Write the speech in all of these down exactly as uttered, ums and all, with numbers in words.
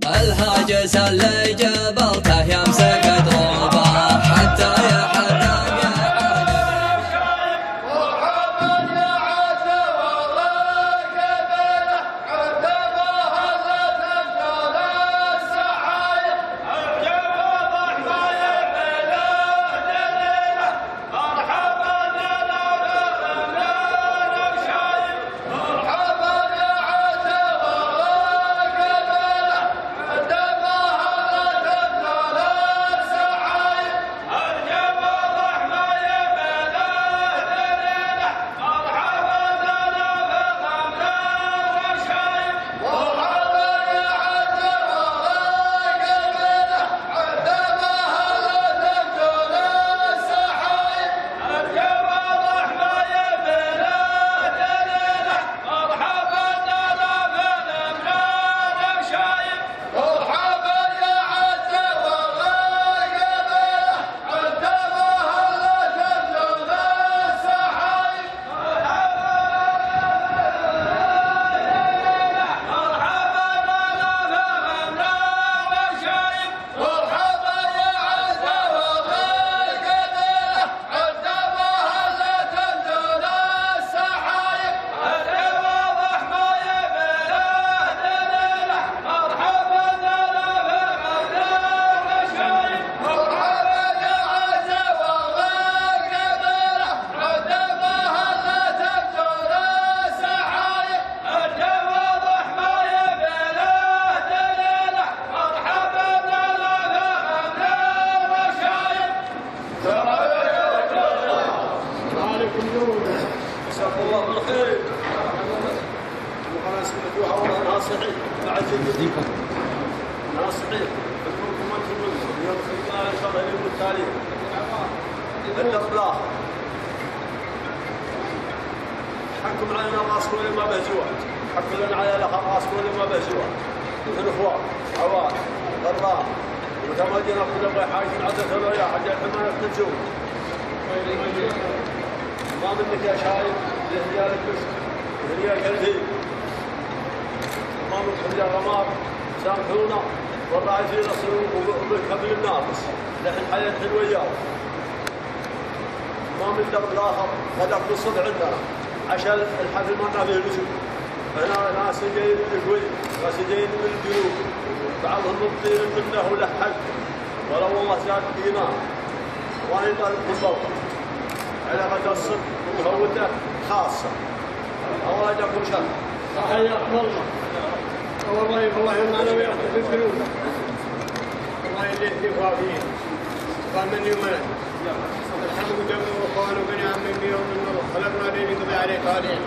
الهاجس اللي جبلته يمسك دروبه حتى يحتم جزاكم الله بالخير. وانا سمعتوها والله انها صحيح بعد جديد انها صحيح بدكم ما تقولوا اليوم خلينا ان شاء الله اليوم التاريخ الدرب الاخر حكم علينا راس كل ما به زواج حكم لنا على الاخر راس كل ما به زواج مثل اخوان عواد ضرام ومتى ما جينا كنا نبغى حاجه عدد الرياح حاجه حمايه تتزوج ما منك يا شايب لهريال الكشك لهريال كالفي ما منك رجال رماد سامحونا والراعي في نصر وبالكبل الناقص لحن حياة الوياه ما من درب الاخر غدا في الصبح عندنا عشان الحفل ما فيه لزوم هنا ناس جايين من الكويت ناس جايين من الجنوب بعضهم مبطين منه ولحق ولا والله زاد الايمان وانا بالضبط على غدا الصبح ومهوته خاصه الله يجزاكم شر حياكم الله والله الله يمنعنا وياكم في الجنوب الله يليك فيه قال من يومنا الحمد جمع واخوان وبني عم من يوم النور خلقنا لين يقضي عليك عليه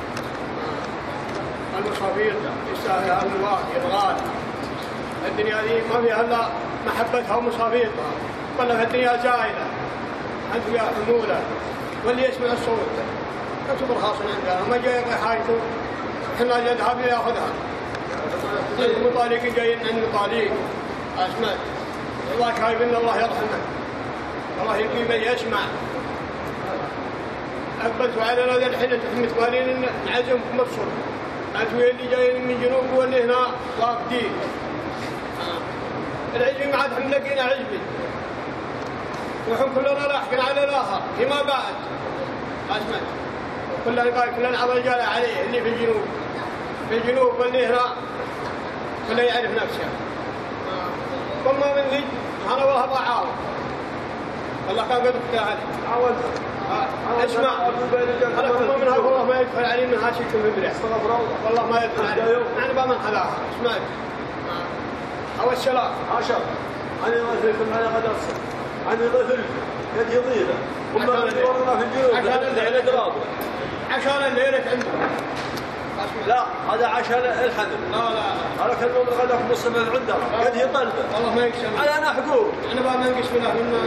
المصابيح يستاهل الله يبغى الدنيا دي ما فيها الا محبتها ومصابيحها والله في الدنيا زايده انت يا حموله واللي يسمع الصوت يعتبر خاصا عندها ما جاي يبغى حاجته احنا اللي نذهب ياخذها المطالق جايين عند المطالق اسمع الله خايفين الله يرحمه الله يبقي من يسمع اقبلتوا علينا ذا الحين متوالين نعزم في مصر انتوا اللي جايين من جنوب واللي هنا واقفين العجبي ما عاد احنا لقينا عجبي ونحن كلنا لاحقين على الاخر فيما بعد اسمع كلنا قال كلنا على الرجال عليه اللي في الجنوب في الجنوب واللي هنا كله يعرف نفسه وما من ذي انا والله ابغى اعاود والله كان قد افتاحت عاود اسمع انا كما منها والله ما يدخل علي منها شيء في البلاد والله ما يدخل علي انا بمن حلاها اسمع او السلام عشر انا ما فيكم على غدا الصبح انا طفل قد يضيله هم يورنا في الجيوب عشان الليله عشان الليله عندهم لا هذا عشان الحمل لا لا هذا كان يوم الغداء في نص من عندنا قد يطلبه والله ما يقسم على انا حقوق انا بقى ما نقسم له منا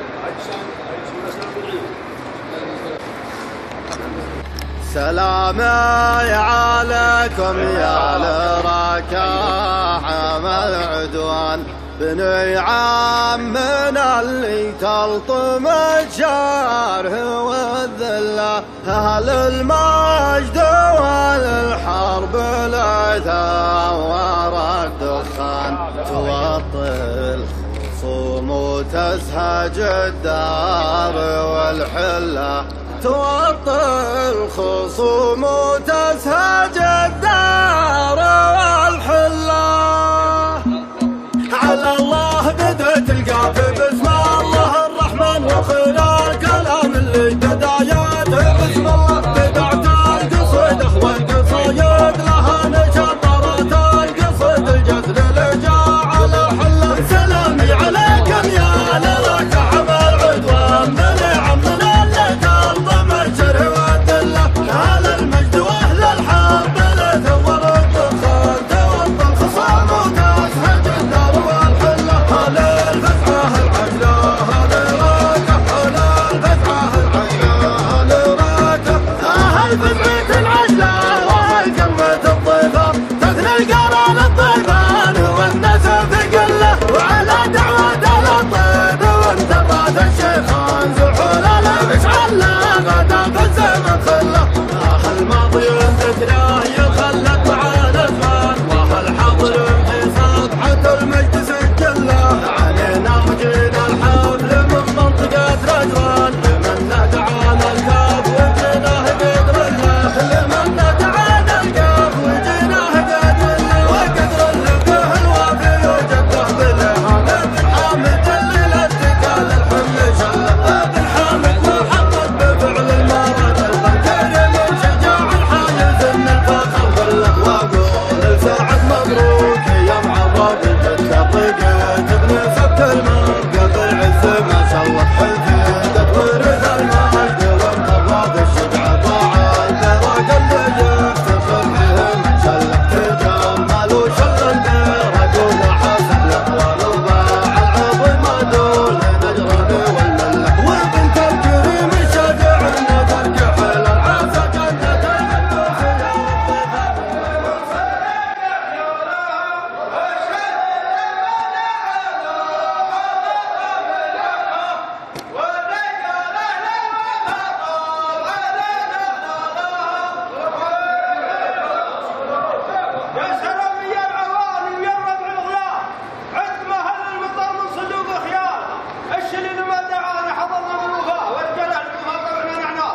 سلامي عليكم يا الركاحة العدوان بني عمنا اللي تلطم الجاره والذله اهل المجد والحرب لا ثور الدخان تزهج الدار والحلة توطي الخصوم وتزهج الدار والحلة. على الله بدت القافة باسم الله الرحمن وخلال كلام اللي تداياته باسم الله بدعت القصيد اخوة القصايد لها نشطرت القصيد الجسد اللي جاء على الحلة. سلامي عليكم يا لذاك عمل عدوان بنعم من اللي تلطم الشر والذلة. على المجد واهل الحرب اللي ثور الدخان توطى الخصام وتزهج الدار والحلة. هلا الفتحة العجلة هلا راكة هلا الفتحة العجلة هلا راكة. هاي فتحة العجلة وهاي كلمة الضيفة تثني القرى للضيفان والنسف قله. وعلى دعوة الطيب وانتقاد الشيخان زحول المشعل غدا في الزمن خله. الماضي ذكراه يخلد مع الازمان والحاضر في صفحة المجد سجله. علينا وجينا الحفل من منطقة رجران لمن دعانا الكاف وجيناه قدر الله. لمن دعانا الكاف وجيناه قدر الله. وقدر الله الوافي وجده بالإهانة. بن حامد اللي الاتكال الحمل شله. بن حامد محمد بفعل المرض القدر من شجاع الحايز ان الفخر كله. واقول لسعد مبروك يا معرض التطبيقات ابن سبت المنقذ العز ما شاء الله. حفيدك ورث المجد وانقضاض الشجع ضاع البراق اللي يفتخر به من شله. تجمل وشل البراق ونحاسب الاقوال وباع العظيم دول نجران والمله. وبنت الكريم الشجاع النذر كحل العاسى جنة العنده في يا سلام يا العوالي ويا الربع الغيار عندما هل المطر من صدوق خيار. الشليل ما دعانا حضرنا من الوفاء والرجال ما طلعنا نعناع.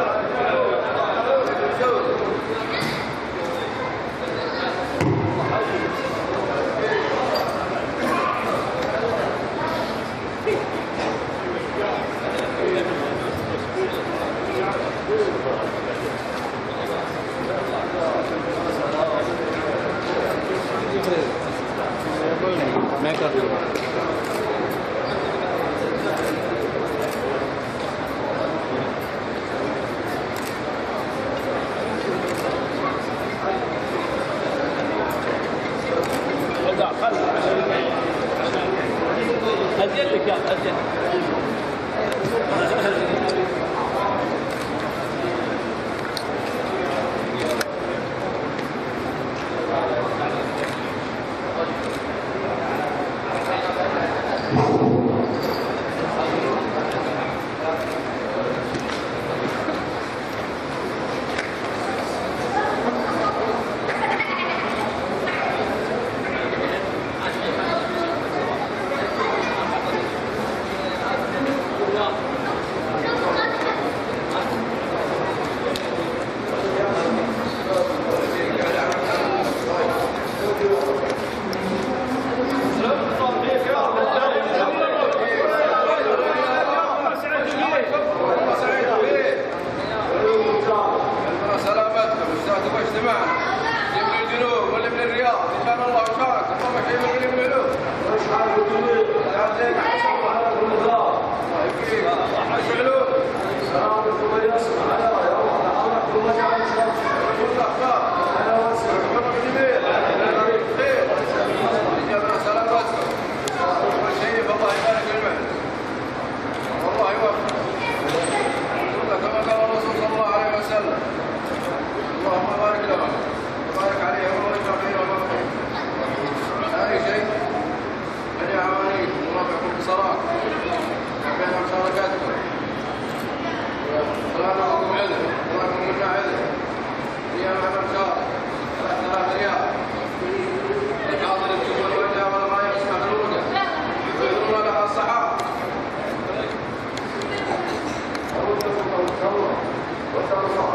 أجل لك أجل.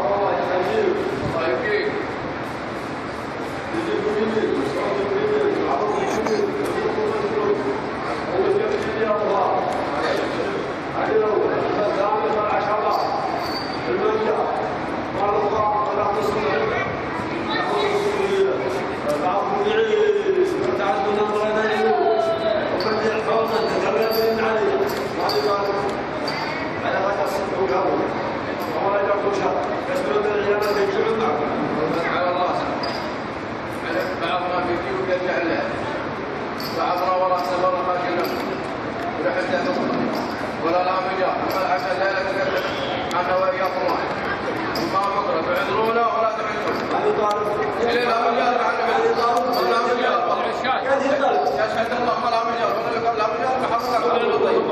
الله يحييك الله يبقيك. يجيكم يمين ويصعدوا يمين ويعرضوا يمين ويصعدوا مجنون هو يمشي يا الله علينا الثامن والعشرة المنجا قال الله ولا تصلي بعض يعيش وتعدنا امرنا يعيش ومن يحفظنا تتغلب عليه ما يبالغ على ما تصدقوا قبل ولا يقول شر يسجد العيال يجيعون معكم على راسه. بعضنا في جيوب يرجع له. بعضنا وراء سبب ما كلمه. ورحت نصره. ولا لا مجال. ولا عشان لا يتكلم عنه وإياكم واحد. وما بكره تعذرونا ولا تعذرون. علي طالب إلى لا مجال عنه علي طالب ولا مجال. قاعد يطلب يشهد الله ما لا مجال ولا يقول لا مجال بحقك على الطيب.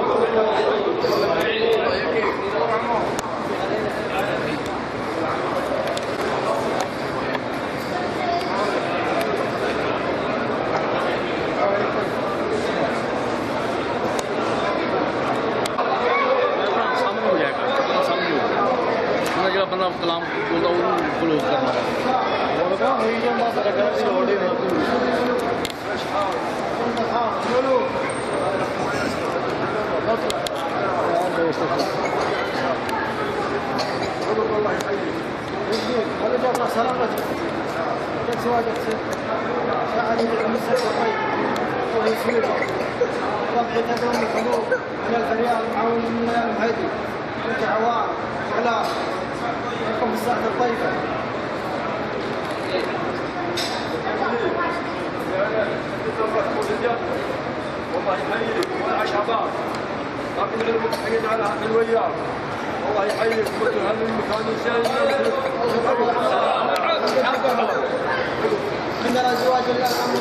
अपना कलाम क्लोज करना من الفريق معون من المهدي وتعوان وعلام لكم الساعة الطيبة. والله يحييك ولا شباب لكن المتحين على الويار والله يحييك مثل هذا المكان الزين عندنا زواج الأم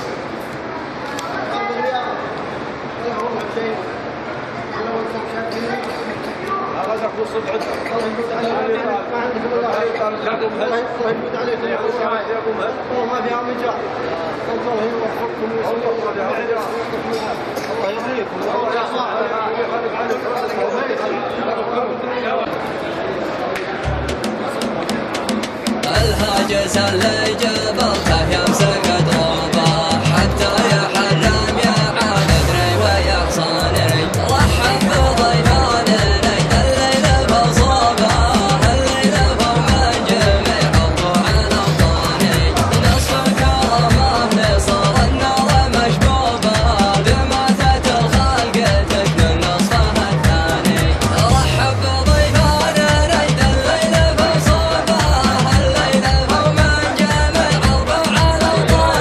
أرض الرياض وله شيء ولو أنتم شاكرين هذا تقول صدق عندك الله يمد عليك ما عندكم الله الله يمد عليك والله ما فيها مجال الله يوفقكم الله يحييكم الهاجس اللي جبلته يمسك دروبه حتى يا حرام يا عاندري ويا صانري رحب بضيفانري الليل بصوبه الليل فوق جميع الطعن الطاني نصف كرمه نصر النار مشبوبه دمثة الخلق تكمل نصفها الثاني رحب بضيفانري الليل بصوبه الليل فوق جميع الطعن الطاني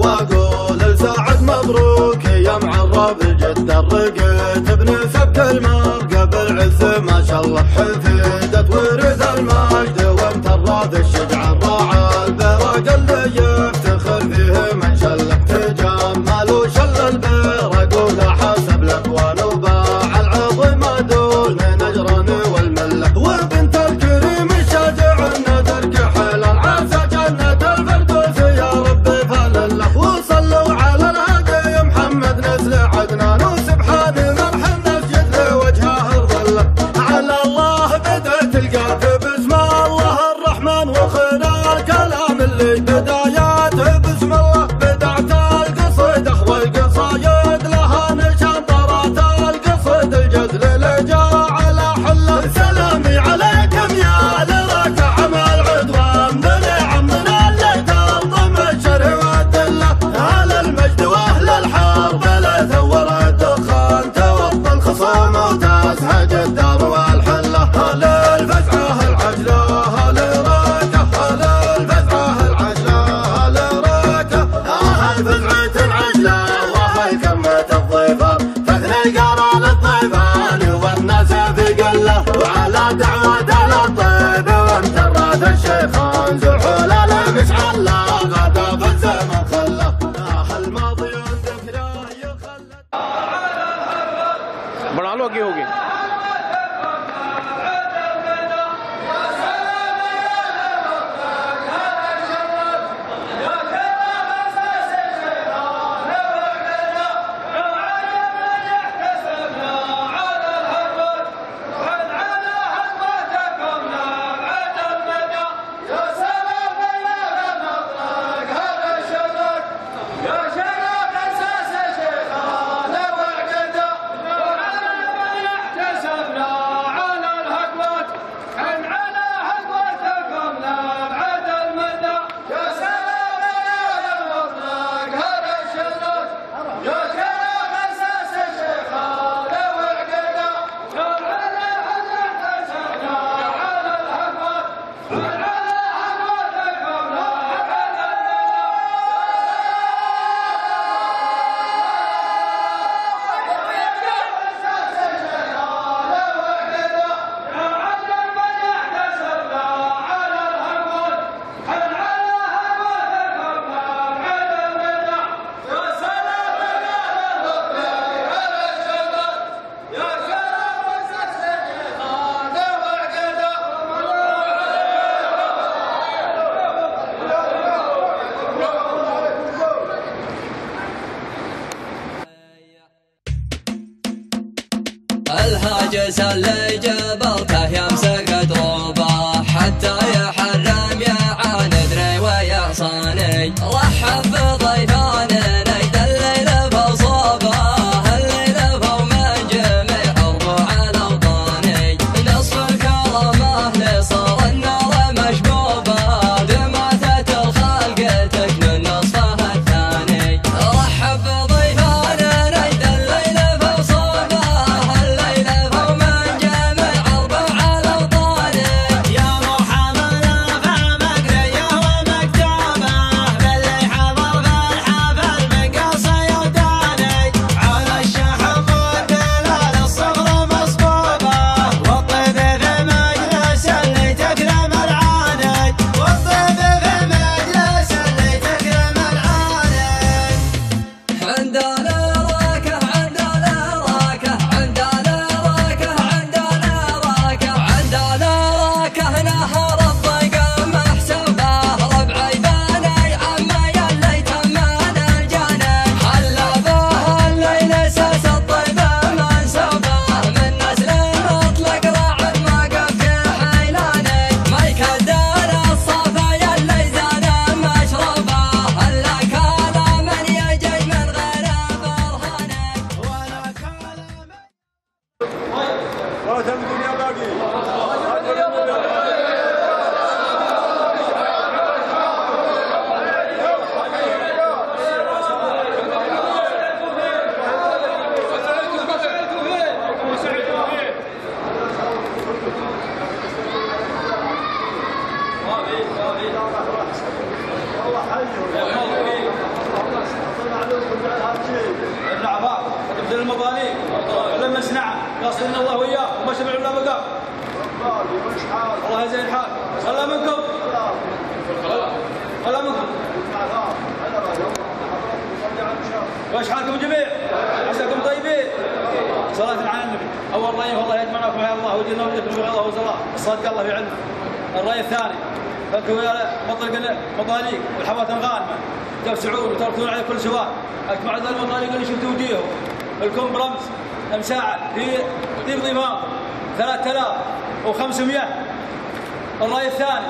واقول لسعد مبروك يا معرب جدة رقيت بنسبك المرقى بالعز ما شاء الله حفيدت ورث المجد وانت الراض الشجع الراعى البرق اللي يفتخر فيه من شلك تجمل وشل البرق ولا حسب الاكوان وباع العظيم دول من اجران والمله وبنت الكريم الشاجع الندر كحل العسى جنة الفردوس يا ربي فلله وصلوا على الهادي محمد نسل عدنان وسبحان من حن اسجد لوجهه الظله على الله بدأت القاف بسم الله الرحمن وخنا الكلام اللي بداياته بسم الله بدعت القصيدة والقصايد لها نشان طرات القصيد الجزل اللي جاء على حله سلامي عليكم يا لراك عمل عدوان بني عمنا اللي تلطم الشر والدله اهل المجد واهل الحرب لا ثور الدخان توطى الخصوم وتزهج الدار والحله اهل الفزعه العجله اهل راكه اهل الفزعه العجله اهل راكه اهل فزعه العجله واهل كمه الضيفان تثني قرار الضيفان والناس في قله وعلى دعوه الطيب وانت الراث الشيخان زحول المشعل غدا في الزمن خله اهل ماضي ذكراه يخلد बना लो आगे होगे الهاجس اللي جبلته يمسك دروبه حتى يا حرام يا عاند ري ويا صاني رحب بضيفان نيد الليل بصوبه الليل فومن جميع ربوع الاوطاني نصف الكرامه لصار النار مشبوبه دمعة الخلق تكنن نصفها الثاني رحب بضيفان نيد الليل بصوبه الليل فومن جميع المضانيق لما نسمع قاصدنا الله وياه وما شبع ولا بقى. الله يزين الحال. ولا منكم؟ ولا منكم؟ وش حالكم جميع؟ عساكم طيبين؟ صلاة على النبي. أول رأي والله يجمعكم على الله ويجينا ويجيكم بغضه وصلاة. الصدق الله في علمه. الرأي الثاني فكوا يا مطلق مطاليق والحوات غانمة. جو سعود وتركون على كل سواء. أجمع ذا المطاليق اللي شفتوا وجيههم. الكم برمز مساعد في ضيق ضيفان ثلاثة آلاف وخمسمائة. الرأي الثاني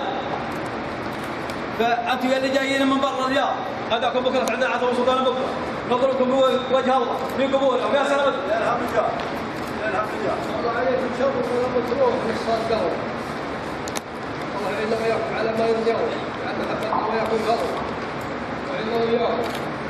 فأنتم اللي جايين من برا الرياض هذاكم بكرة عندنا عطوا سلطان بكرة نظركم وجه الله في قبولكم يا سلامة. يا الحمد لله يا الحمد لله. الله عليكم شر ولما تروح تصدقوا. الله يعيننا وياكم على ما يرضيكم على محبتنا وياكم فضل وعنا وياكم.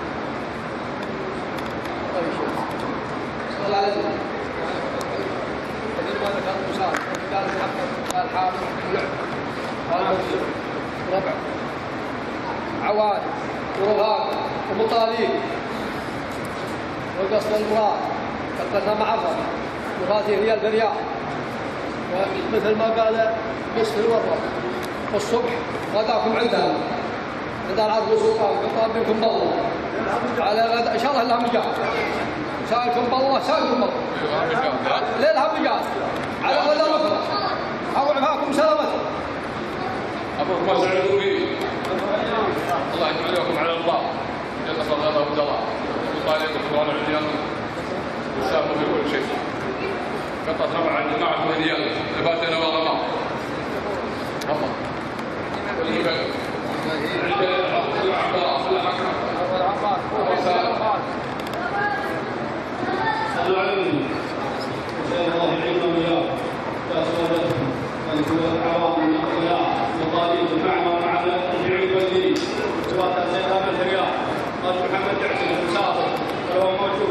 الله يشوف. صلى الله عليه وسلم. مثل ما ذكر موسى قال محمد قال حامد ولعب قال منصور ربع عواد ورهاب ومطاليب والقصد المراد قدرنا معفر وهذه ريال بريال. ومثل ما قال نصف الورق والصبح غداكم عندنا عند العرض والسلطان قطاب منكم بالله على غدا ان شاء الله لهم جاء سائلكم بالله سائلكم بالله ليلها بجاء على غدا بكره او عفاكم سلامتكم. أبوك ما سعدوا به الله يجعلكم على الله جل صلاته وجلاله وقال لكم قرآن العليان وساموا في كل شيء قطعت نبع معكم هديان لباتنا وغما الله والهبة عند الحق والعباء والعباء صلوا على النبي وسلم الله عليكم وياه يا صلاتكم ولكل العوام من الأخلاق وطالب المعنى ومعنى الجعيد والدين سواء سيدنا الرياض قال محمد يعتني المسافر وهو موجود.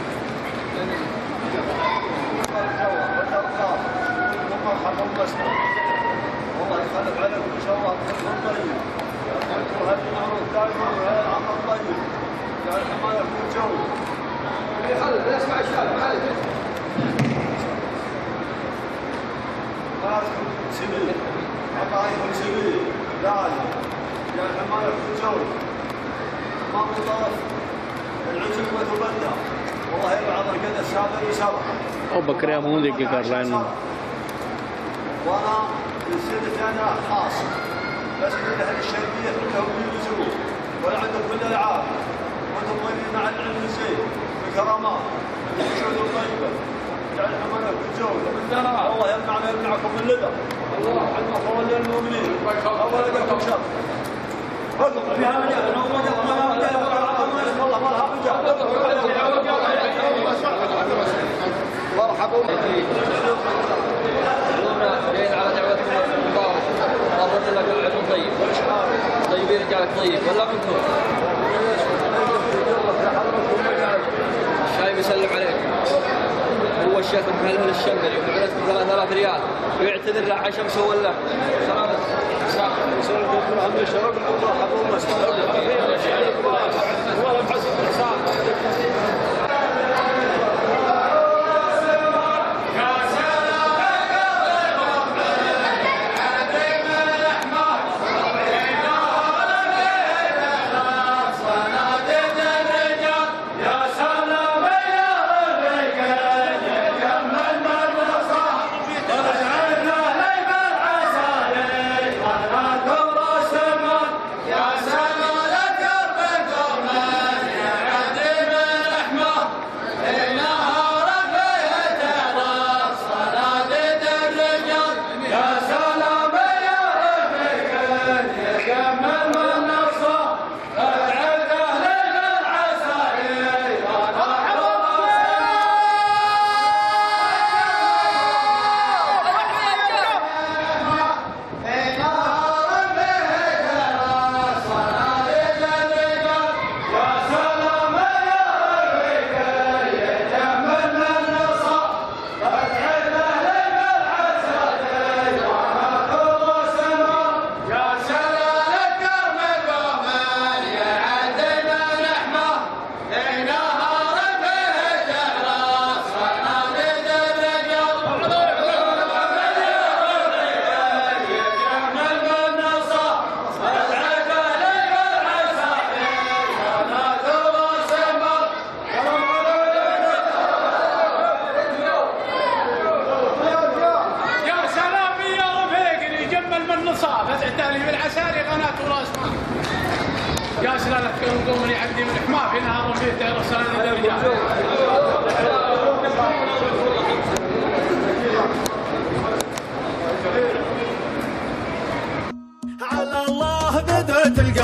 مرحبا ومسنا والله يخلف عليكم ان شاء الله بخير طيب. وهذا الامر دائما وهذا العمل طيب. يعني ما يكون جو. خلف لا اسمع الشارع ما عليك. سبيل الله يكون سبيل لازم يعني ما يكون جو ما بطرف العجل وتبدع والله يبعض كذا السابق يسابق. او بکرے منہ دیکھ کے کر رہا ہے وانا السنة انا خاص بس من اهل الشرقية كلهم يجلسون ولا عندهم كل الالعاب وانتم طيبين مع العلم الزين بكرامات بالشهود الطيبة يعني حمانا بالجود الله يمنعنا يمنعكم من لدى الله عندنا قول للمؤمنين الله لقاكم شر فقط فيها مجال ما مجال والله ما لها مجال. مرحبا جايين على دعوتكم المباركة أرد لك العلم طيب طيبين رجالك طيب ولا منكم الشايب يسلم عليك هو الشيخ محل الشمري ومدرسة ثلاثة آلاف ريال ويعتذر له عشان سوى له سلامة يسلم كل هم الشرب مرحبا ومسهلا والله محسن الإحسان. يا سلام لك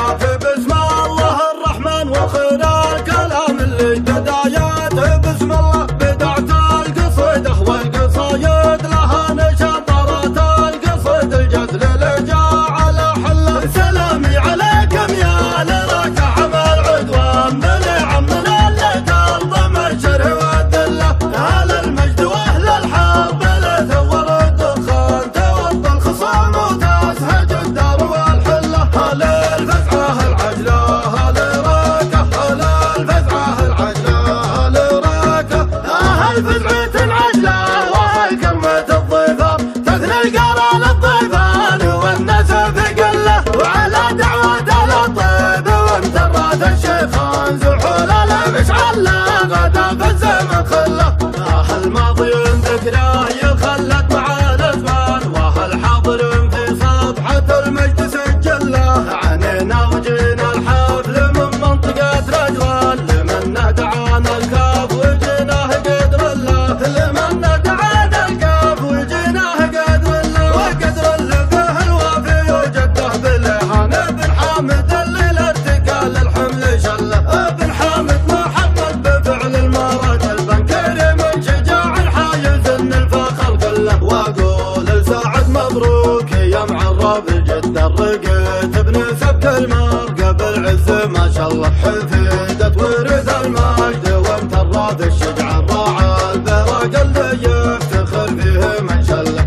تلقى بسم الله الرحمن وخير الكلام اللي بداياته بسم الله بدعت القصيدة والقصايد لها نشاطرات القصيد الجزل لجا على حله سلامي عليكم يا لراك عمل عدوان بنعم من اللي تنظم الشر والذله اهل المجد واهل الحرب اللي ثور الدخان توضى الخصام وتسهج الدار والحله اهل الفزعه العجله اهل راكه اهل الفزعه العجله اهل راكه اهل فزعه عجله واهل كرمه الضيفان تثني القرى للضيفان والناس في قله وعلى دعوه الطيب وامترت الشيخان زحول المشعل غدا في الزمن خله اهل ماضي ذكراه يخلد مع الازمان واهل حاضر في صفحه المجد سجله عنينا وجينا الحفل من منطقه رجران لمن دعانا الكاف وجيناه قدر الله لمن دعانا الكاف وجيناه قدر الله وقدر اللي به الوافي وجده بالاهان ابن حامد اللي الاتكال الحمل شله ابن حامد محمد بفعل المراد البنكري من شجاع حايز ان الفخر كله واقول لسعد مبروك يا معرب جده رقيت ابن سبت المرقه بالعز ما شاء الله حفيدت ورث المجد وامتراد الشجع الراعى البرق اللي يفتخر فيه من شله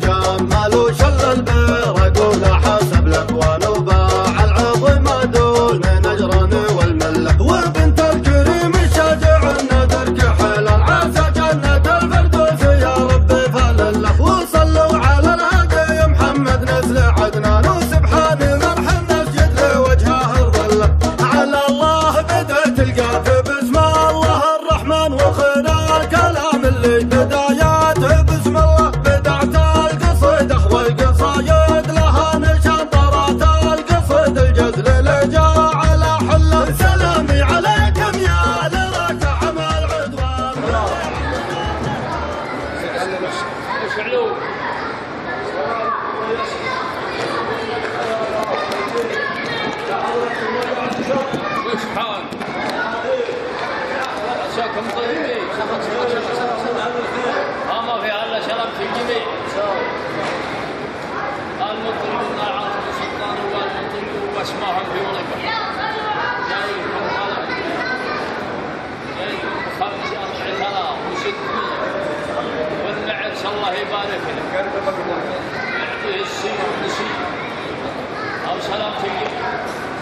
تجمل وشل البرق ولا حسب الاكوان وباع العظيم دول من اجران والمله وبنت الكريم الشاجع الندر كحل عسى جنه الفردوس يا ربي فلله وصلوا على الهادي محمد نسل عدنان وسبحان من حن اسجد لوجهه الظله على الله بدأت تلقى بسم الله الرحمن وخير الكلام اللي بداياته بسم الله بدعت القصيدة والقصايد لها نشاطرات القصيد الجزل لجا على حله سلامي عليكم يا لراك عمل عدوان شعلو وش حال؟ عساكم طيبين ما في الا شرف في الجميع المطربون العاصم السلطان والمطرب واسمائهم في ولقه جايكم هلا جايكم خمس اربع ثلاث وست والنعس الله يبارك له يعطيه السين والنسيم او سلامة الجميع.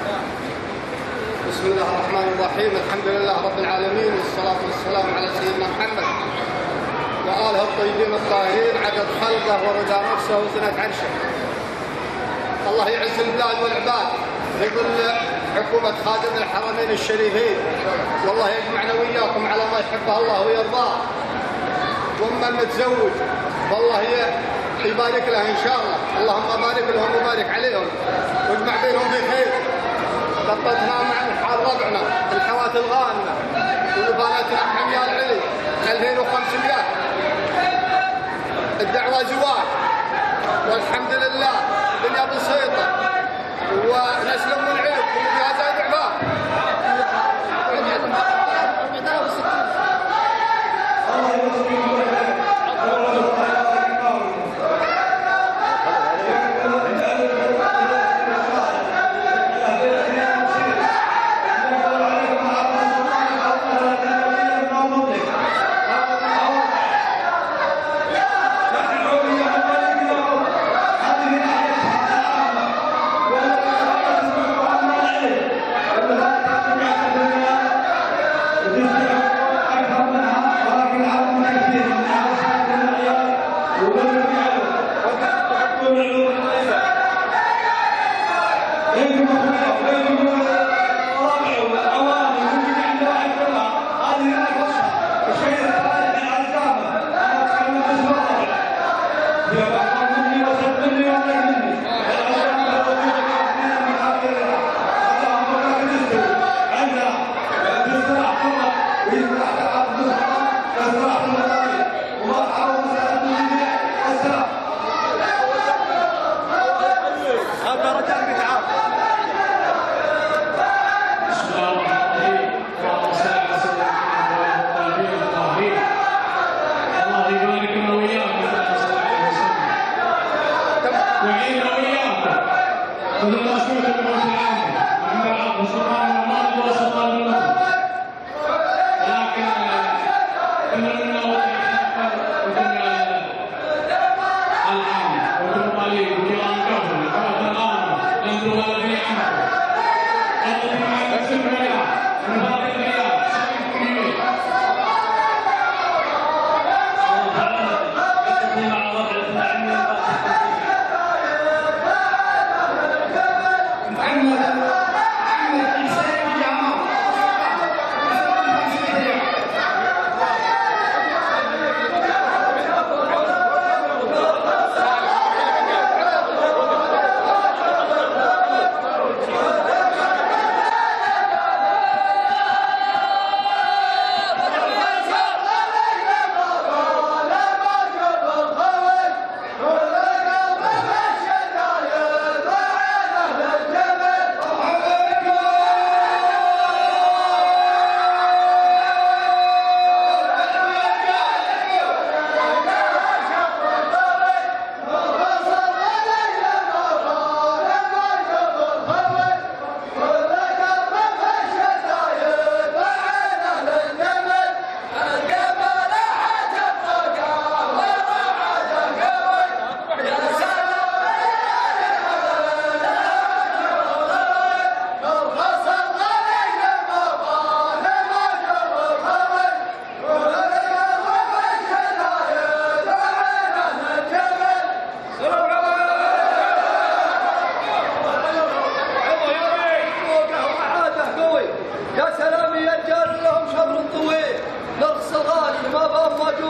بسم الله الرحمن الرحيم الحمد لله رب العالمين والصلاة والسلام على سيدنا محمد وآله الطيبين الطاهرين عدد خلقه ورضا نفسه وزنة عرشه. الله يعز البلاد والعباد في ظل حكومة خادم الحرمين الشريفين والله يجمعنا وإياكم على ما يحبه الله ويرضاه. وأما المتزوج والله يبارك له إن شاء الله اللهم بارك لهم وبارك عليهم واجمع بينهم بخير. خطتنا مع حال ربعنا الحوات الغانمة ولبانتنا حميال علي ألفين وخمسمائة الدعوة زواج والحمد لله الدنيا بسيطة ونسلم من عيد وفيها زاد عباد.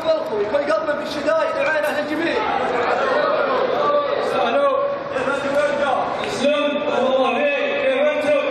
بالخوي كل قلب في الشدايد وعين اهل الجميل. الو اسلم الله عليك كيف انتم؟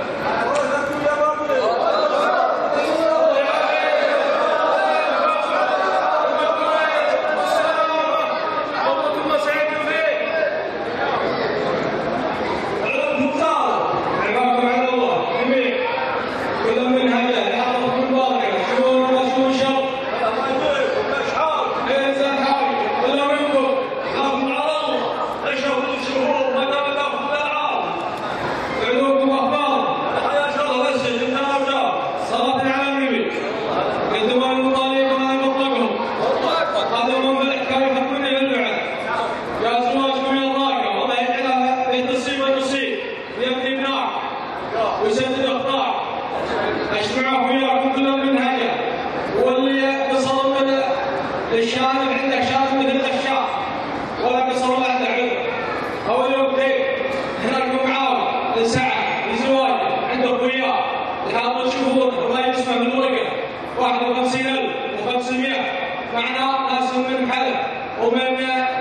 ويسدد اخطاء اجمعه وياكم كلهم من هذا واللي قصروا من الشارب عندك شارب مثل الشارب ولا قصروا عنده عذر او اليوم هنا نكون معاهم لساعه لزواج عندك وياه الحاضر شهور الله يسمع من الورقه واحد وخمسين ألف وخمسمائة معنا ناس من حلب ومن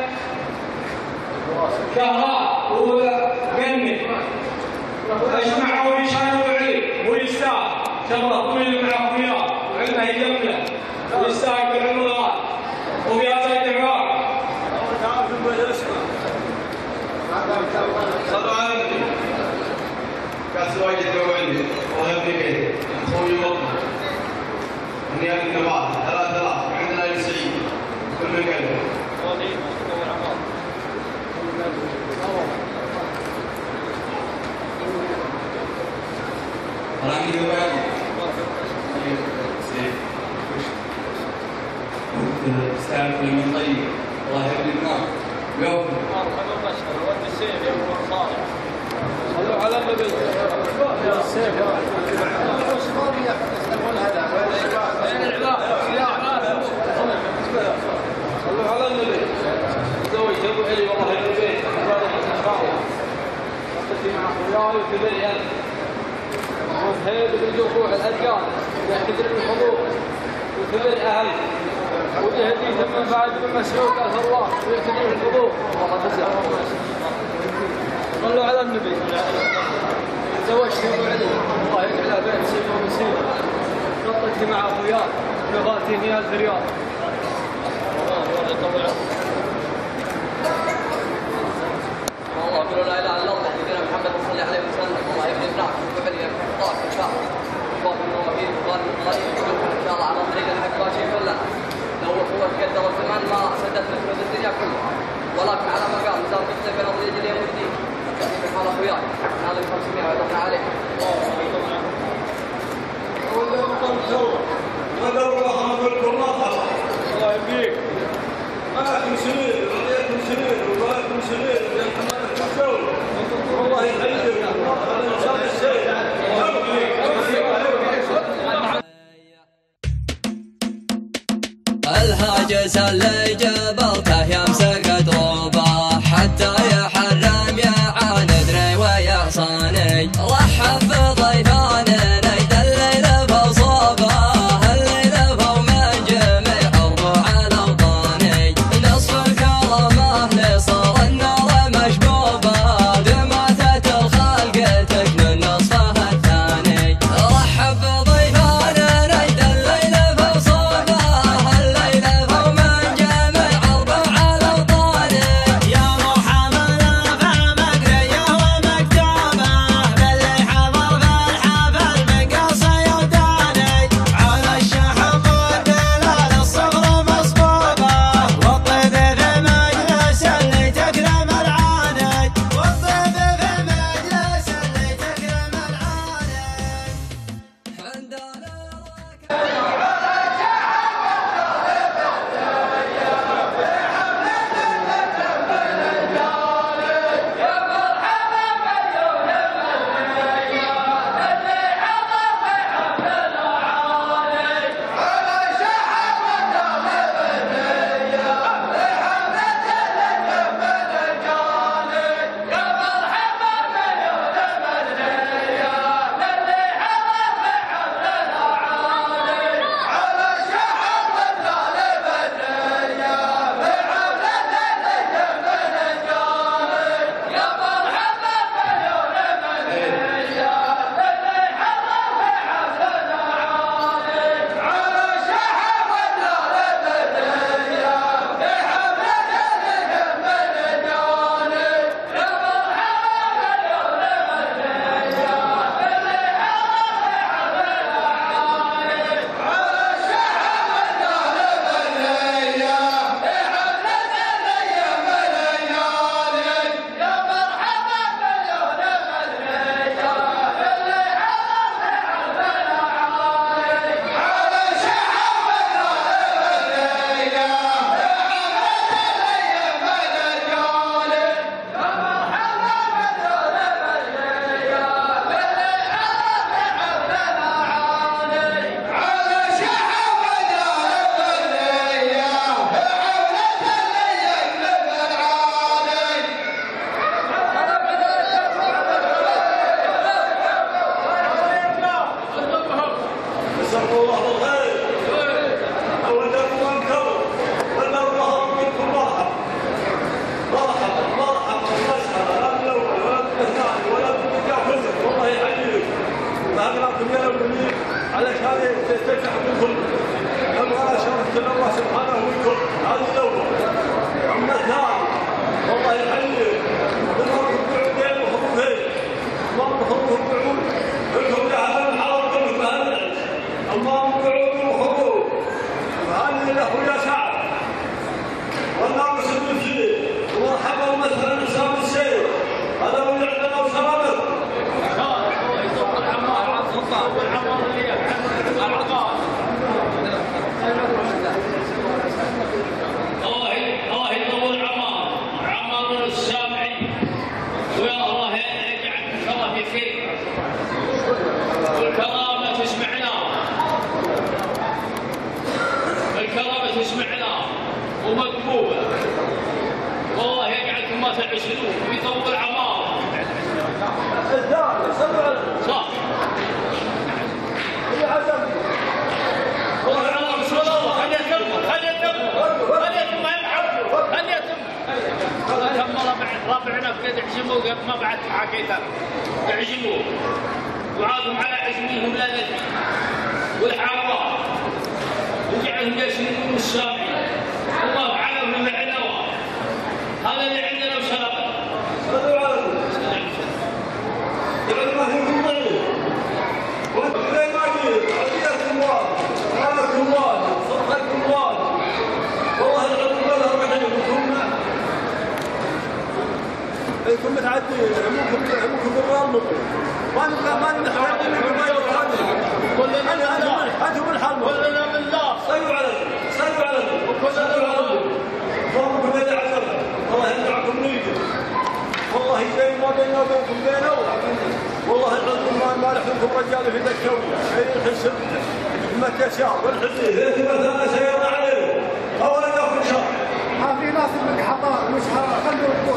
شهراء وقلمي اجمعوا ويشانوا عليه ويستاهل شغله طويل مع اخوياه وعلمه يجمله ويستاهل بالعمرات وفي هذا الدعوات. صلوا على النبي. كاس وايد الدعوه عندي وهم بيتي اخوي مطلق نيابه النبات ثلاث ثلاث عندنا يسعيد كل من قلبه. Orang itu kan, استعمل كلمة طيب الله يهدينا يوم صلوا على النبي. السيف صلوا على النبي. تزوج ابو علي والله يرضيك اخوتي مع اخوياي وكبر يعني وهيب بالجفوع الأرجال ويعتذر بالحضور وكبر أهل وجهدي ثم بعد من مسعود الفراش ويعتذر بالحضور والله تسع. صلوا على النبي. تزوجت أبو علي الله يجعلها بيت سيد ومسير نطتي مع أخوياي وفاتي نيال في رياض. الله قولوا لا إله إلا الله نبينا محمد صلى الله عليه وسلم الله يبني الناس ويبني الحقاق إن شاء الله وقال المواهب وقال الطريق إن شاء الله على طريق الحق لا شيء كله لو هو قدر الزمان ما سدت فلوس الدنيا كلها ولكن على ما قال نزار بيتنا بين الرجل اليوم الدين على أخوياي هذا الخمسمائة ويضحنا عليه. الله يبيك معكم سنين وعليكم سنين وبعدكم سنين يا محمد الحجول والله يحييك ان شاء الله الشيء الهاجس اللي جبلته يمسك دروبه حتى يحرم يعاند ري ويعصاني رحب بضيفاننا نجد الليل فوصوبه الليل فومن جميع الربوع الاوطاني نصف الكرامه لصار النار مشبوبه دماثه الخلق تكن نصفها الثاني رحب بضيفاننا نجد الليل فوصوبه الليل فومن جميع الله بالخير. أولكم أنكروا والله منكم مرحبا. مرحبا مرحبا مسهلا لا الأول ولا الثاني ولا الرجال كلهم والله يحييكم. فهمناكم يا الأولين علشان تستجحوا كل. أبغى شرفت الله سبحانه ويكون هذه الأول. أما الثاني والله يحييك. بالمرة بعودين وخطوتين. مرة خطوة بعود. لكم لها الحرم كلكم بهذا العز. اللهم بعود وخطوط. فهذه له يا سعد. والنار سبيل فيه. ومرحبا مثلا حساب السير. هذا هو اللي عندنا وسلامته. الله الله يطول عمار عمار السامعي ويا الله يجعل ان شاء الله في خير والكرامه تسمعنا الكرامه تسمعنا ومكتوبه والله يجعلكم ما تعسلون ويطول عمار صح والله على رسول الله خلي يتم خلي يتم خلي يتم ما يمحوا خلي يتم تم ربع ربعنا في يد عزموا ما بعد حكيتها يعزموا وعادهم على عزمهم لا ندري والحرام وجعلهم يسلمون السامعين الله علمهم العلاوه هذا اللي عندنا وسلامه صلوا على النبي يعلم ما فيكم طيب وزي ما قلت عزيزكم واجب قالكم واجب صدقكم واجب والله العظيم ولا رحمكم انكم متعدين همكم همكم بالرال مطلق ما نبغى ما نحتاج منكم ما يوصلنا كلنا انا انتم الحرب كلنا بالله صلوا على صلوا على صلوا على اللهم كن يدعى الله يدعكم نيجي والله زي ما بيننا وبينكم بينه والله العظيم ما ما لحمكم رجال في ذا الكون الحسب متى شاء والحسين ليش مثلا سيرنا عليه اولا ياكل شر ما في ناس منك حضار مش خلوا الدور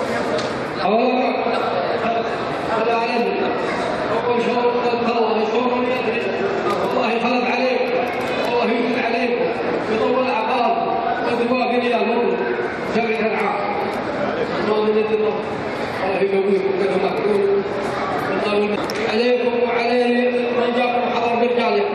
هذا علم وقل شور الله شور يدري الله يخلف عليك الله يفتح عليك يطول اعقاب وتبقى في ريال مطلق سبع العام الله من الدماغ الله يقويكم كذا مكتوب الله عليكم وعليه من جاكم حضر برجالكم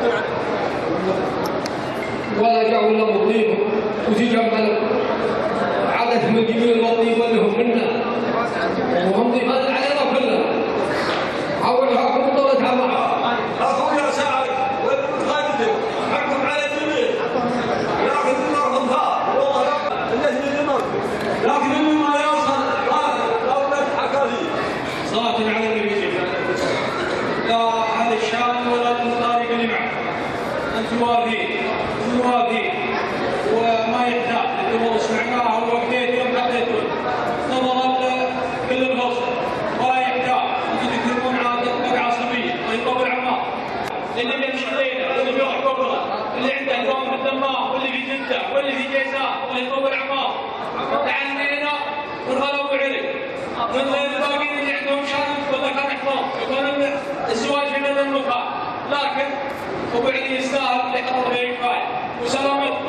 ولا جاءوا الا مضيفهم وتجملوا عادة من جميل الوظيفه لهم منا وهم ضيفان العيله كلها حولها كل طولتها معها اخويا سعد وابن خالد حكم على الجميع لكن النار ها والله الذي يمر لكن مما يوصل لو لك حكى فيه صلاه على النبي لا هذا الشان ولا الطريق اللي معه انت واقفين انت واقفين وما يحتاج انتم سمعناها ووقتيتم حطيتم نظرا كل الفصل ولا يحتاج انتم تكتبون عادة عصبيه ويطول عمار اللي يمشي الليله واللي بيروح بكره اللي عنده دوام في الدمام واللي في جده واللي في جيزان واللي يطول عمار تعلمينا والغلب وعرق واللي الباقيين اللي عندهم شان ولا كان يحفظ يكون الزواج من المكان لكن ابو علي يستاهل اللي حضر فيه كفايه وسلامتكم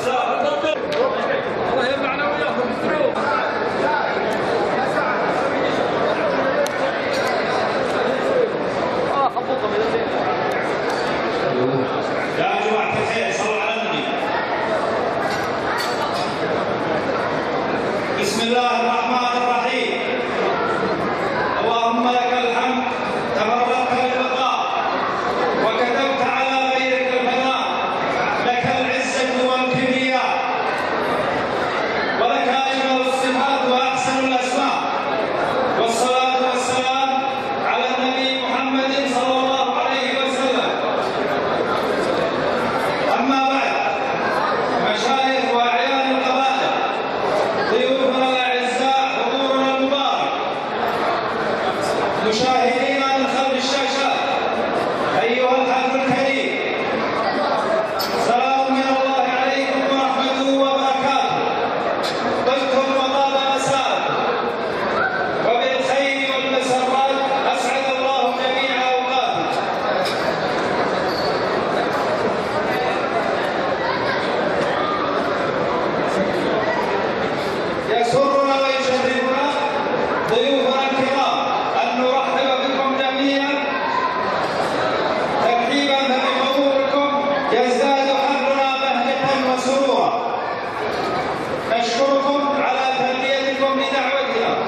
الله ينفعنا وياكم اه خبطوا من الليل يا جماعه الخير صلوا على النبي بسم الله الرحمن الرحيم اللهم لك الحمد تبرأت للبقاء وكتبت على غيرك الفناء لك العزة والكبرياء ولك أجمل الصفات وأحسن الأسماء والصلاة والسلام على النبي محمد صلى الله عليه وسلم أما بعد يزداد حفلنا بهجة وسرورا. نشكركم على تلبيتكم لدعوتنا.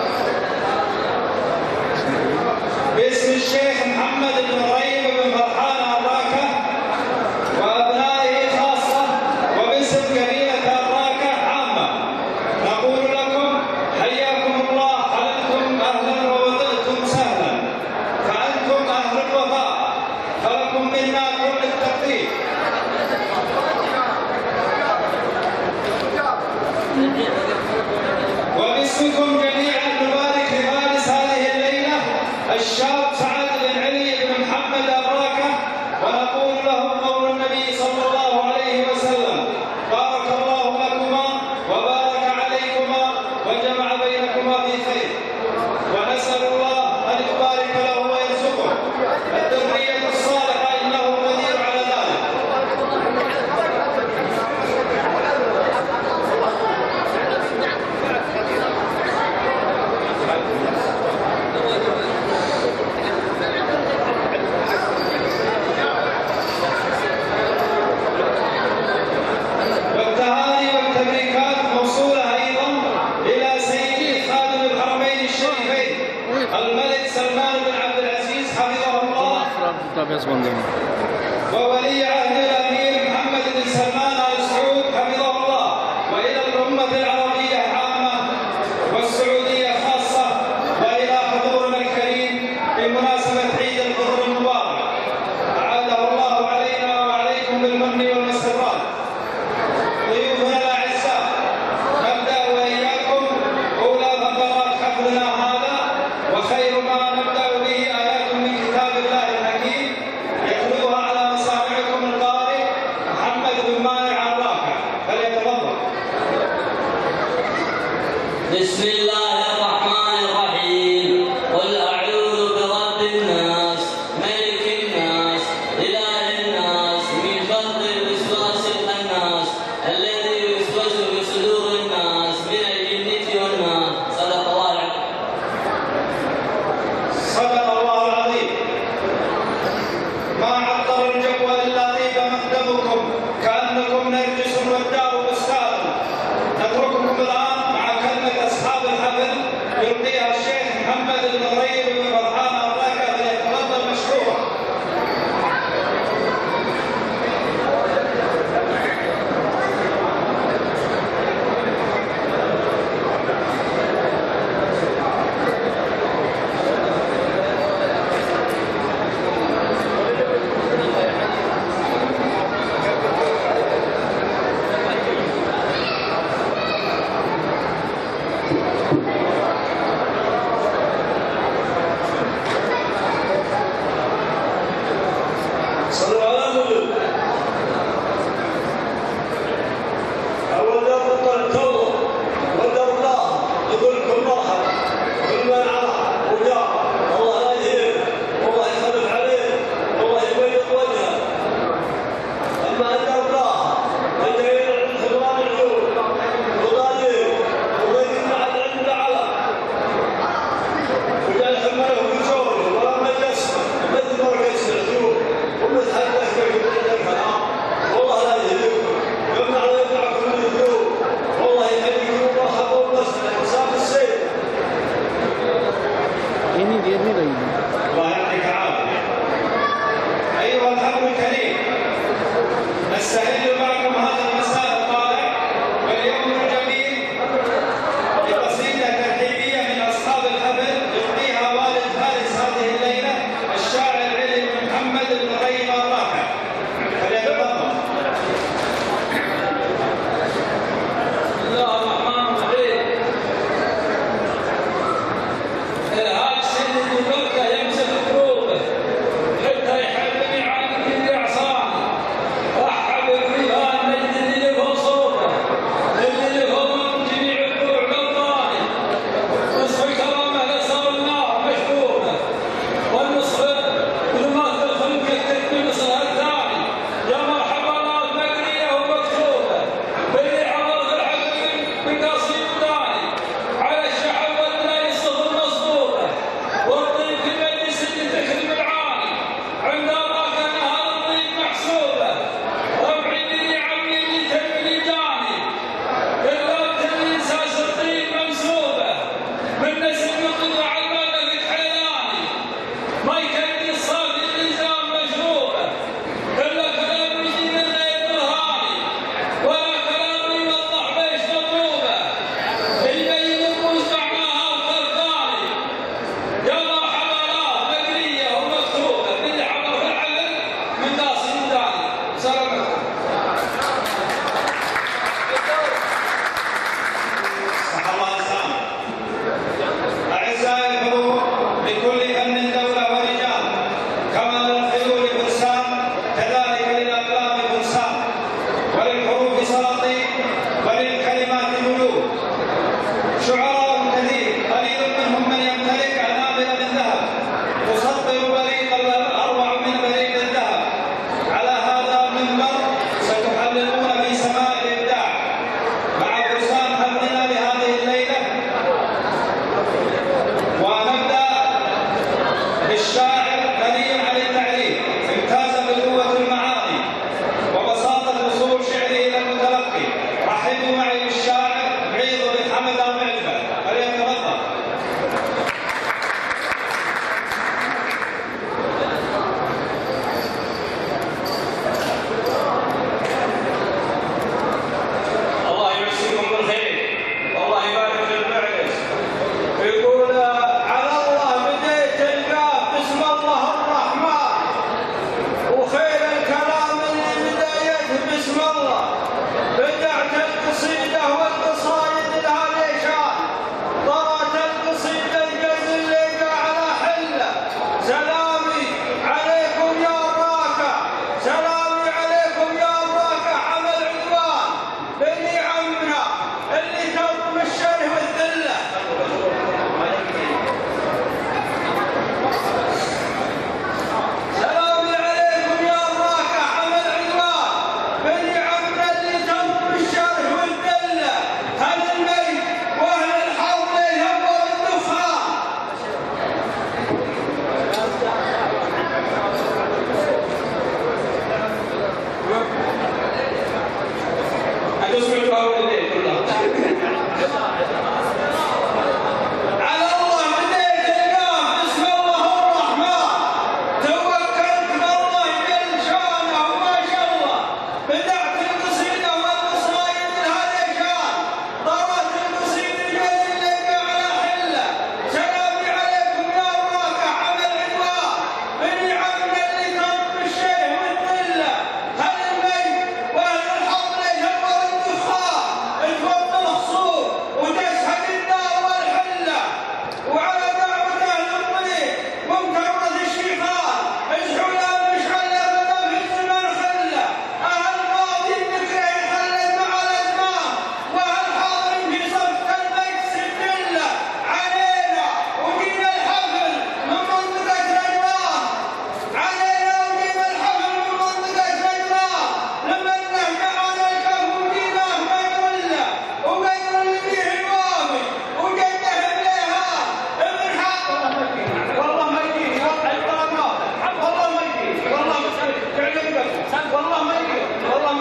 باسم الشيخ محمد بن غريب بن فرحان الراكة وأبنائه خاصة وباسم قبيلة الراكة عامة نقول لكم حياكم الله، حللتم أهلا ووطئتم سهلا، فأنتم أهل الوفاء، فلكم منا كل التقدير. وباسمكم جميعا نبارك لفارس هذه الليلة الشاب سعد بن علي بن محمد الراكة، ونقول له قول النبي صلى الله عليه وسلم: بارك الله لكما وبارك عليكما وجمع بينكما في خير. ونسأل الله أن يبارك له ويرزقه الذرية الصالحة إنه قدير على ذلك. والتهاني والتبريكات موصولة أيضا إلى سيدي خادم الحرمين الشريفين الملك سلمان بن عبد العزيز حفظه الله، وولي عهد الأمير محمد بن سلمان آل سعود حفظه الله، وإلى الأمة العربية عامة والسعودية خاصة، وإلى حضورنا الكريم بمناسبة عيد الفطر المبارك. أعاده الله علينا وعليكم بالمن والمسرات. ضيوفنا الأعزاء، نبدأ وإياكم أولى فقرات حفلنا هذا، وخير ما نبدأ به آيات من كتاب الله الحكيم يتلو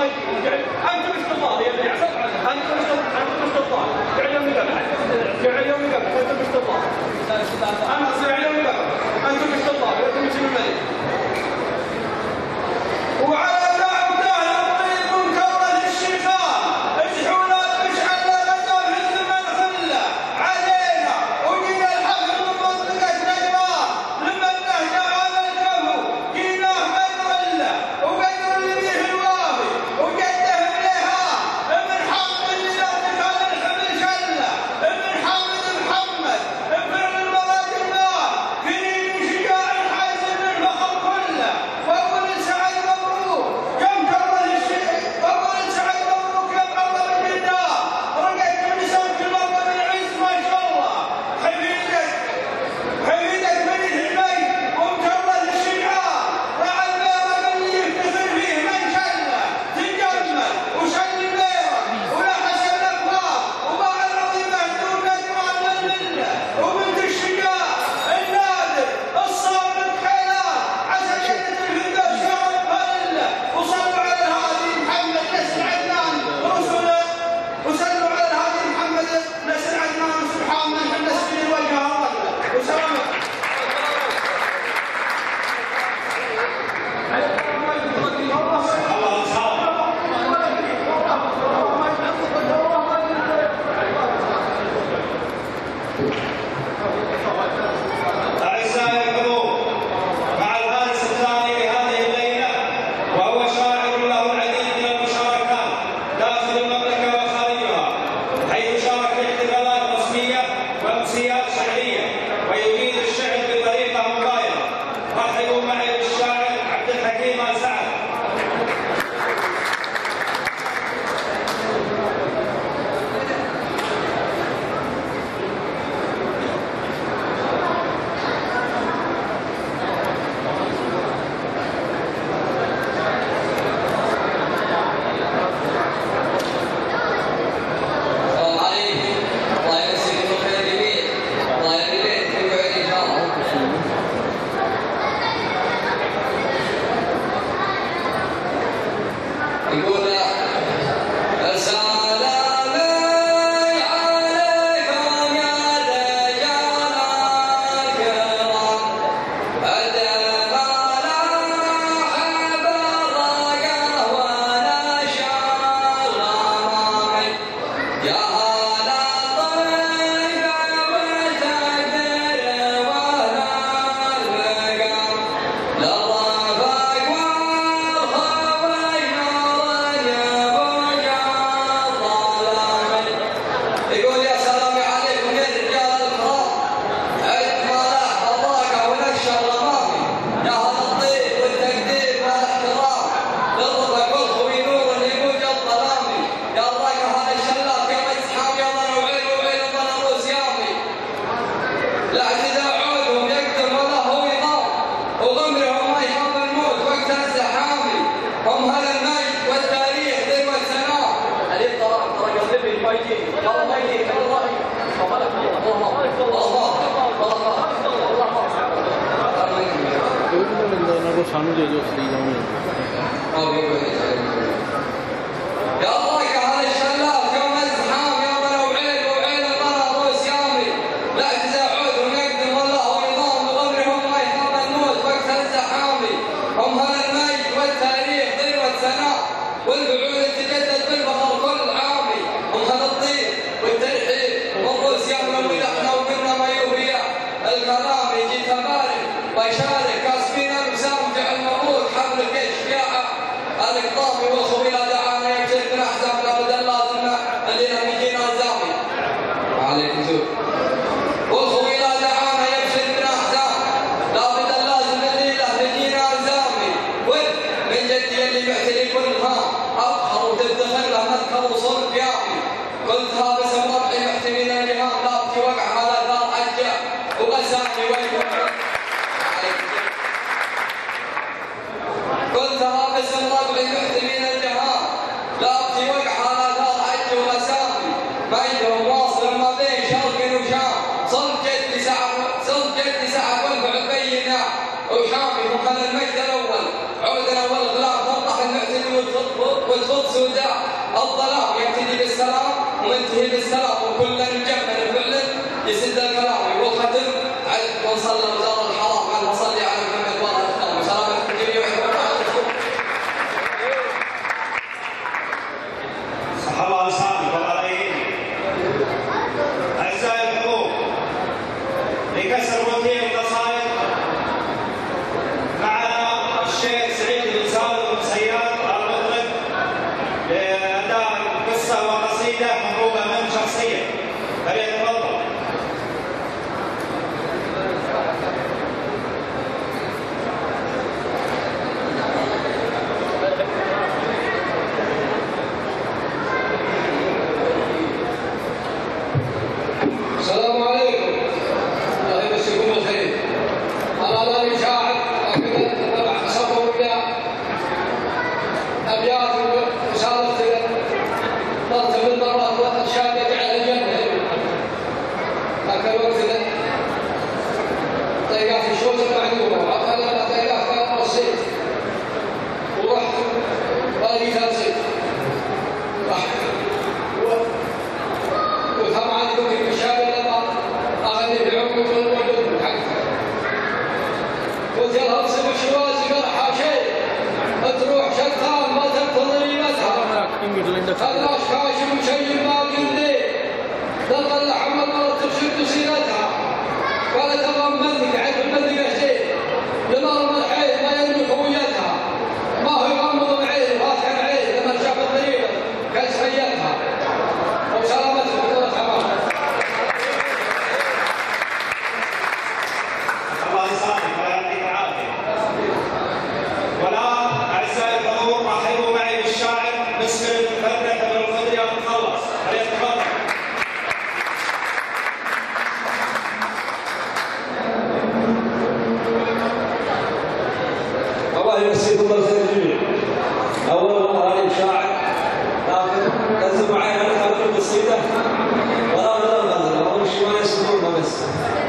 طيبين انتم مش طلاب يا ابني عشان انتم مش انتم مش طلاب فعل يوم قبل فعل يوم قبل انتم مش طلاب انا فعل يوم قبل انتم مش طلاب انتم مش الملك وعلى ਸਾਨੂੰ ਦੇ ਦਿਓ ਸਹੀ ਜਾਉਂਗੇ يا الله يا هذا الشلاف يوم الزحام يوم الوعيد وعين المرض وسيامي لا تزعودهم يقدم والله ويضام بغمرهم ما يخاف الموت وقت الزحامي هم هذا المجد والتاريخ ذروة سناء والبعود تجدد بالفخر كل عامي هم هذا الطيب والترحيب والروس يوم احنا وقلنا ما يوهي الكرام يجي تبارك ويشارك كاسبين المسام جعل الموت حملك الشياعة القطافي والخويلة دعانا يبشر بن احزاب لابد اللازم الليلة بيجينا الزامي وعليكم زود والخويلة دعانا يبشر بن احزاب لابد اللازم الليلة بيجينا الزامي من جدي اللي بعتلي كل ها ابقى وتفض سوداء الظلام يبتدي بالسلام ومنتهي بالسلام وكل نجمل فعل يسد الكلام يقول ختم على من صلى وزار الحرام عنه صلي على محمد وآل الكرام وسلامة الجميع صح الله لسانك والغاليين. أعزائي الحضور، لكسر روتين القصائد معنا الشيخ سعيد بن سالم بن سياد المطرب لأداء قصة وقصيدة مطلوبة من شخصية، فليتفضل. السلام عليكم. الله يمسيكم بالخير. انا ماني شاعر لكن طبعا صبروا الى ابيات وسالفت مرت من مرات والشاب يجعل الجنه لكن الوقت ذا طيقات الشوط المعدومه وعطانا طيقات كان رصيد ورحت ولقيتها رصيد وطبعا يمكن الشاب لما اغني بعمق والوجود حقها قلت يلا اصب الشوازي مرحى شيء تروح شتان ما تنتظر قيمتها خلاص كاشف وشيء ما قلني نظر لحمد مرة تشد سيرتها ولا تضمنك عند المنطقة شيء لنار من الحين ما ينمي هويتها ما هو يغمض بعينه واسع عليه لما شاف الطريقة كان سيئتها وسلامتك ودورة حمام. الله يسامحك ويعطيك العافية. والآن أعزائي الحضور رحبوا معي بالشاعر مسلم فتح بن الخضري المخلص، فليتفضل. الله يمسيكم بالخير جميعا. أول مرة أنا شاعر لكن لازم معي أنا أقول قصيدة ولا ولا ولا أول شيء ما يسمعونها بس.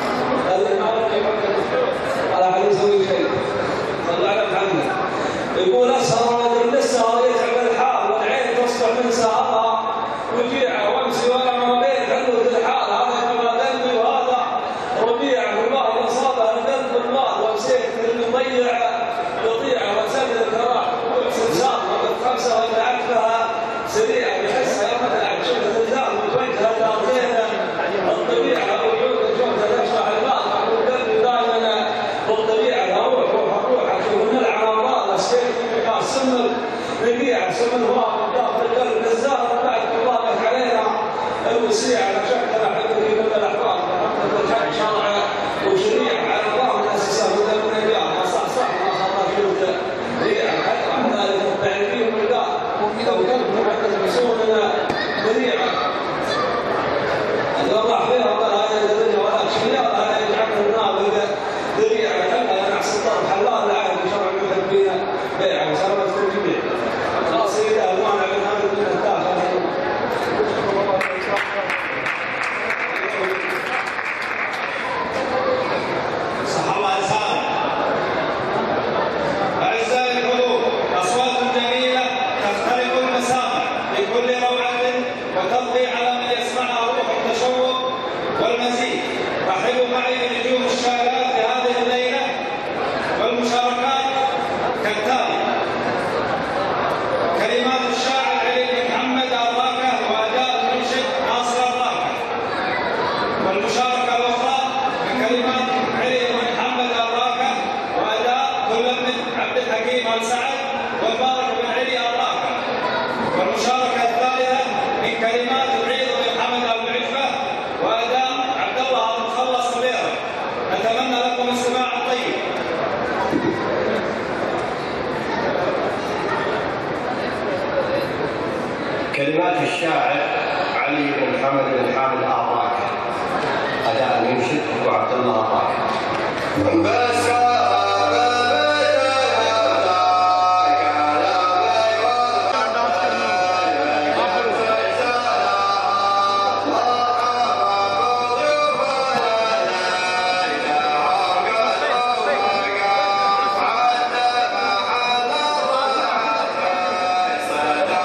على حد يسوي شيء. صلى على محمد. يقول أسهر رجل السهر يتعب الحال والعين تصبح من سهرها وجيعة وامسي وأنا ما بين حلوة الحال هذا كما قلبي وهذا ربيع والله أصابه القلب بالمال وامسيت المضيع يضيع وسد الكراح سلسال وقت خمسة ولا عكفها سريعة بحسها مثل عجبة الزال وجويتها دارتين الطبيعة وجود جودها تشرح المال والقلب دائما والطبيعة أروح وأروح أشوف نلعب الله سكيت في سمر ربيع سمر هو داخل القلب الزهر بعد الله علينا الوسيع على شكل حتى في كل الأحوال ونقطة الحق شرع وشريعة على الله من أساسها من الأنبياء ما صح صح ما خطأ شوف ريع حتى على ذلك التعريفين والقال وكذا وكذا حتى يسوون مريعة الله راح فيها وقال هذا الدنيا ولا تشفيها ولا يجعلنا النار ذريعة حتى نعس الطرف حلال العالم بشرع المحبين بيعة وسلامة الجميع. قصيدة ألوان من هذا من الداخل. صح الله لسانك. أعزائي الحضور، أصوات جميلة تخترق المسامع بكل روعة وتقضي على من يسمعها روح التشوق والمزيد. رحبوا معي بنجوم الشاعرات في هذه الليلة والمشاركات كالتالي: كلمات الشاعر علي بن محمد الراكة وأداء المنشد ناصر الراكة. والمشاركة الأخرى بكلمات علي بن محمد الراكة وأداء كل من عبد الحكيم آل سعد والبارك بن علي الراكة. والمشاركة الثالثة من كلمات العيد بن محمد المعجفة وأداء عبد الله المخلص البيرة. نتمنى لكم استماع طيب. كلمات الشاعر علي بن محمد بن حامد الراكة، أداء المنشد وعبد الله الراكة. Sada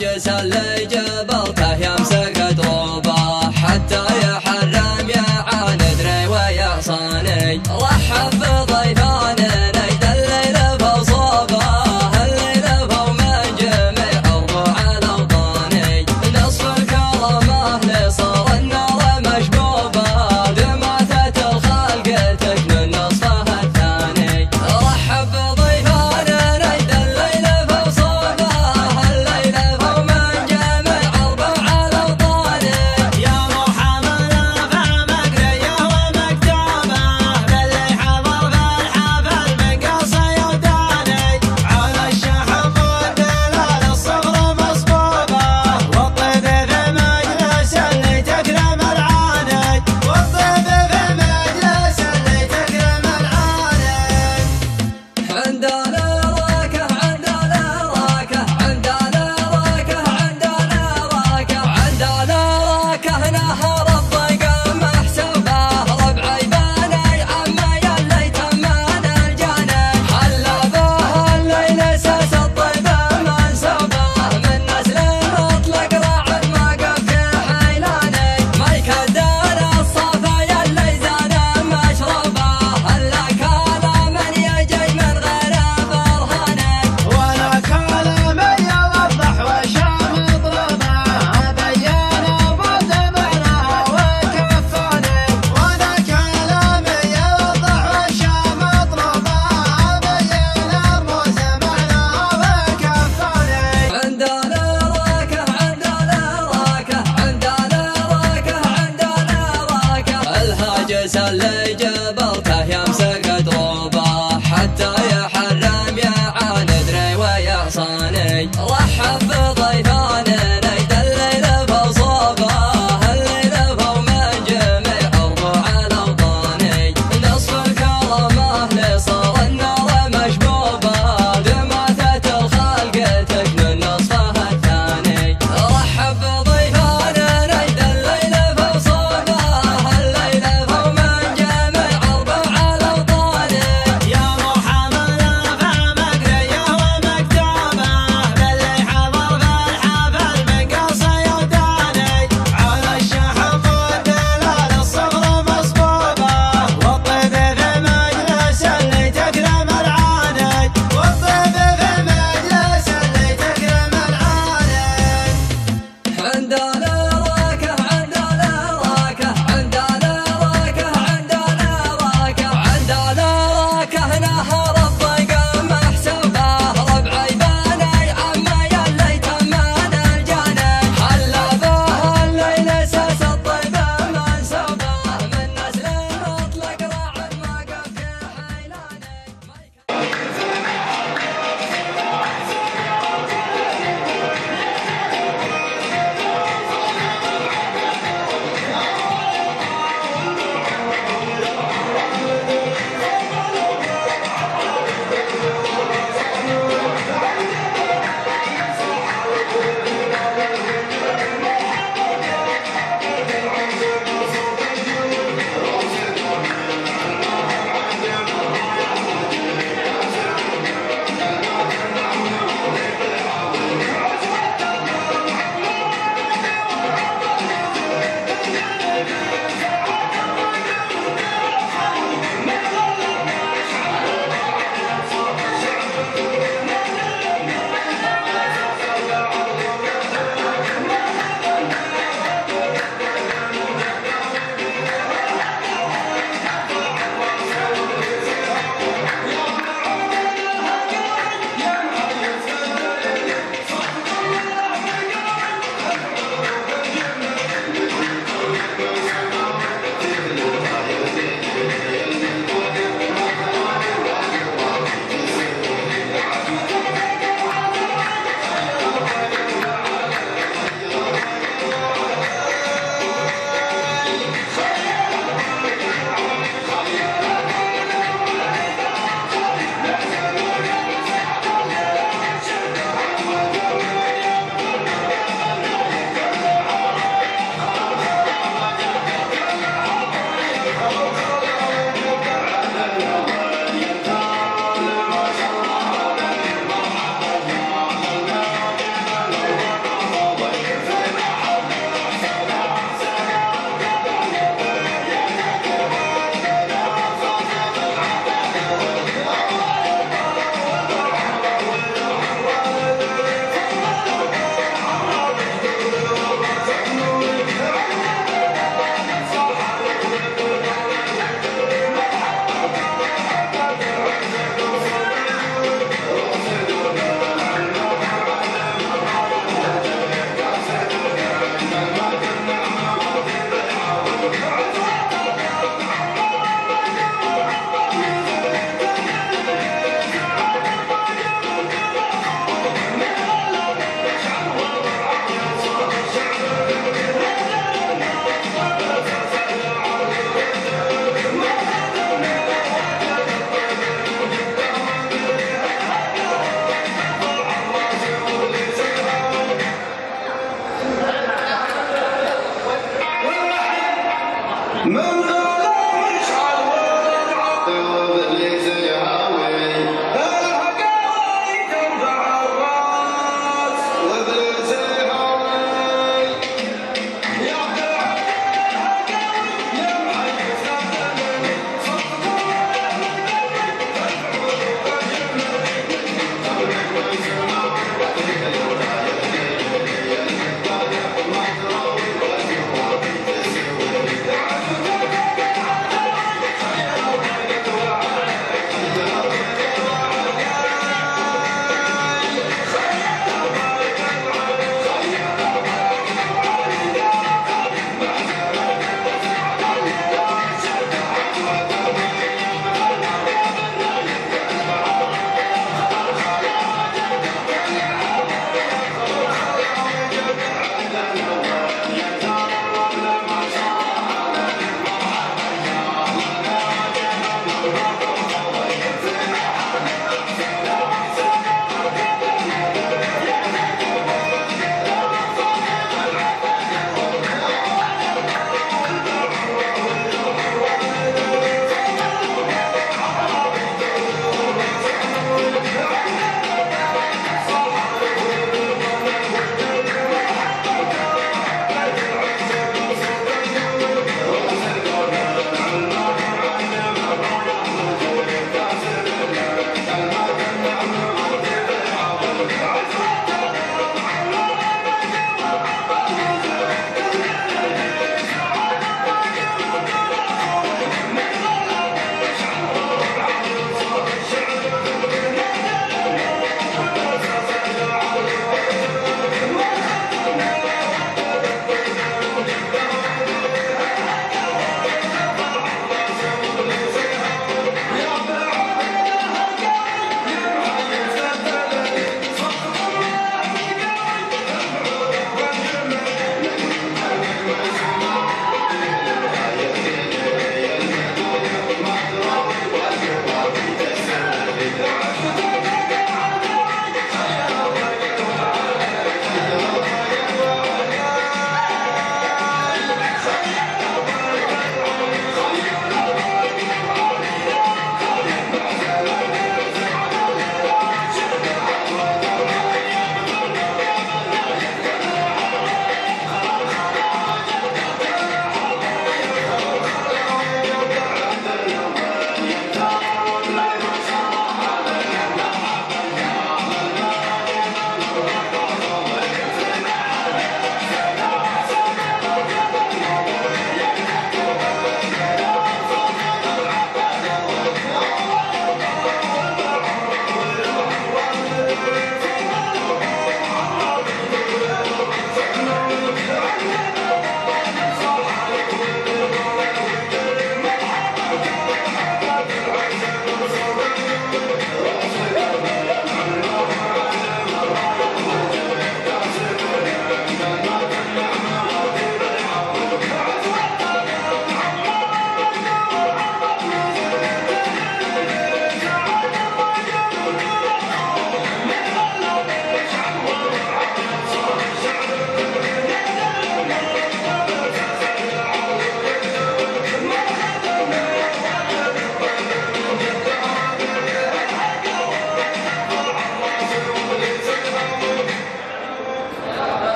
الهاجس اللي جبلته يمسك دروبه حتى يحرم يعاند ريوي صاني رحب بضيفاننا نجد الليل فوصوبه الليل فومن جميع الربوع الاوطاني نصف الكرامه لصار النار مشبوبه دماثه الخلق تكمل نصفها الثاني رحب بضيفاننا نجد الليل فوصوبه الليل فومن جميع الربوع الاوطاني يا محمد فمقريه ومكتوبه باللي حضر في الحفل من قصي وداني على الشحم والدلال الصغر مصبوبه والطيب في مجلس اللي تكرم العاني والطيب في مجلس اللي تكرم العاني عندنا راكه عندنا راكه عندنا راكه عندنا راكه عندنا راكه نهر الضيق محسوبه ربعي بني عمي اللي تمان الجاني حلا به الليل ساس الطيب منسوبه من نسل مطلق راعد ما قف حيلاني ما يكدر الصفا اللي زاد مشروبه الا كلام يجي من غير برهاني ولا كلام يوضح وشام مطلبه بين ابو زمنه وكفاني ولا كلام يوضح وشام مطلبه بين ابو زمنه وكفاني عندنا راكه عندنا راكه عندنا راكه عندنا راكه الهاجس اللي جبلته يمسك دروبه حتى يحرم يعاند ريوي صاني رحب